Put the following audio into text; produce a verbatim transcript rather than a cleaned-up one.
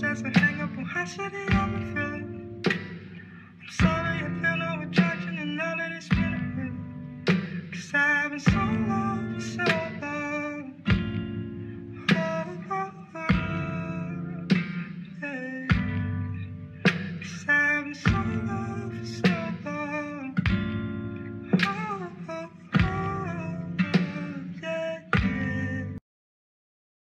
says I hang up on how shitty I'm feeling. I'm sorry I feel no attraction and now that it's been a minute. Cause I've been so long for so long. Oh, oh, oh, yeah. Cause I've been so long.